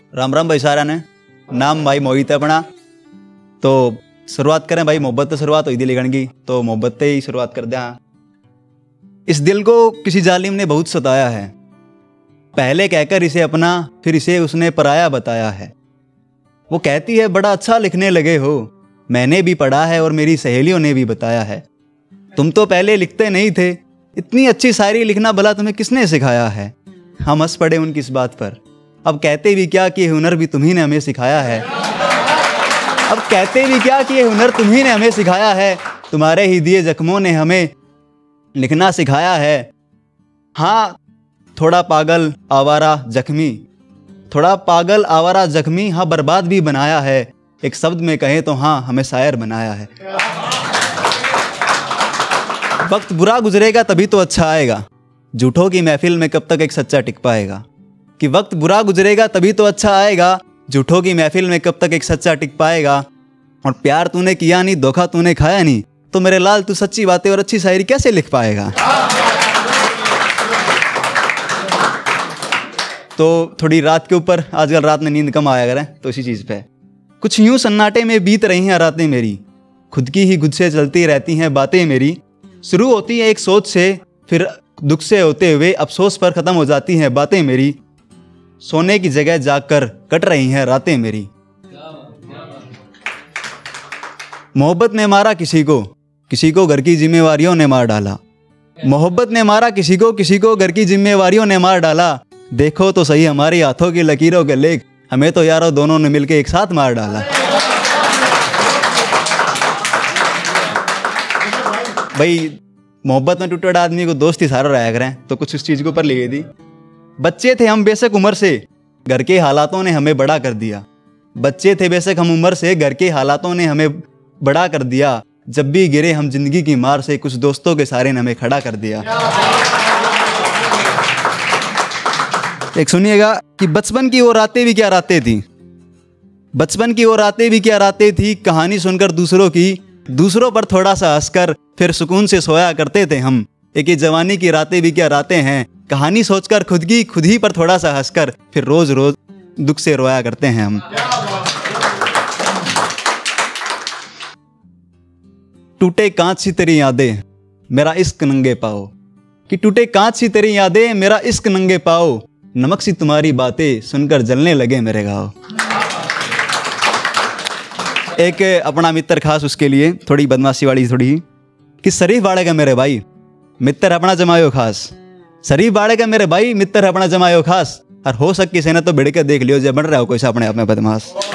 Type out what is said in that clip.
राम राम भाई सारा ने। नाम भाई मोहित है अपना। तो शुरुआत करें भाई, मोहब्बत से शुरुआत हुई दिल लिखण की, तो मोहब्बत से ही शुरुआत कर दें। इस दिल को किसी जालिम ने बहुत सताया है, पहले कहकर इसे अपना, फिर इसे उसने पराया बताया है। वो कहती है बड़ा अच्छा लिखने लगे हो, मैंने भी पढ़ा है और मेरी सहेलियों ने भी बताया है। तुम तो पहले लिखते नहीं थे, इतनी अच्छी शायरी लिखना भला तुम्हें किसने सिखाया है। हम हंस पड़े उनकी इस बात पर, अब कहते भी क्या कि ये हुनर भी तुम्ही ने हमें सिखाया है। अब कहते भी क्या कि ये हुनर तुम्ही ने हमें सिखाया है, तुम्हारे ही दिए जख्मों ने हमें लिखना सिखाया है। हाँ थोड़ा पागल आवारा जख्मी, थोड़ा पागल आवारा जख्मी, हाँ बर्बाद भी बनाया है। एक शब्द में कहें तो हाँ हमें शायर बनाया है। वक्त बुरा गुजरेगा तभी तो अच्छा आएगा, झूठों की महफिल में कब तक एक सच्चा टिक पाएगा। कि वक्त बुरा गुजरेगा तभी तो अच्छा आएगा, झूठों की महफिल में कब तक एक सच्चा टिक पाएगा। और प्यार तूने किया नहीं, धोखा तूने खाया नहीं, तो मेरे लाल तू सच्ची बातें और अच्छी शायरी कैसे लिख पाएगा। तो थोड़ी रात के ऊपर, आजकल रात में नींद कम आया करें, तो इसी चीज़ पे कुछ यूं सन्नाटे में बीत रही हैं रातें मेरी, खुद की ही खुद से चलती रहती हैं बातें मेरी। शुरू होती है एक सोच से, फिर दुख से होते हुए अफसोस पर ख़त्म हो जाती हैं बातें मेरी। सोने की जगह जागकर कट रही हैं रातें मेरी। मोहब्बत ने मारा किसी को घर की जिम्मेवारियों ने मार डाला। मोहब्बत ने मारा किसी को घर की जिम्मेवारियों ने मार डाला। देखो तो सही हमारे हाथों की लकीरों के लेख, हमें तो यारों दोनों ने मिलकर एक साथ मार डाला। भाई मोहब्बत में टूटे आदमी को दोस्त ही सहारा रहा करें, तो कुछ इस चीज़ के ऊपर लिखी थी। बच्चे थे हम बेशक उम्र से, घर के हालातों ने हमें बड़ा कर दिया। बच्चे थे बेशक हम उम्र से, घर के हालातों ने हमें बड़ा कर दिया। जब भी गिरे हम जिंदगी की मार से, कुछ दोस्तों के सहारे ने हमें खड़ा कर दिया। एक सुनिएगा कि बचपन की वो रातें भी क्या रातें थी, बचपन की वो रातें भी क्या रातें थी, कहानी सुनकर दूसरों की, दूसरों पर थोड़ा सा हंसकर फिर सुकून से सोया करते थे हम। एक ये जवानी की रातें भी क्या रातें हैं, कहानी सोचकर खुद ही पर थोड़ा सा हंसकर फिर रोज रोज दुख से रोया करते हैं हम। टूटे कांच सी तेरी यादें मेरा इश्क नंगे पाओ, कि टूटे कांच सी तेरी यादें मेरा इश्क नंगे पाओ, नमक सी तुम्हारी बातें सुनकर जलने लगे मेरे घाव। एक अपना मित्र खास उसके लिए, थोड़ी बदमाशी वाली थोड़ी, कि शरीफ बाड़ेगा मेरे भाई मित्र अपना जमायो खास, शरीफ बाड़ेगा मेरे भाई मित्र अपना जमायो खास, और हो सके से ना तो भिड़ के देख लियो जब बन रहा हो कोई सा अपने आप में बदमाश।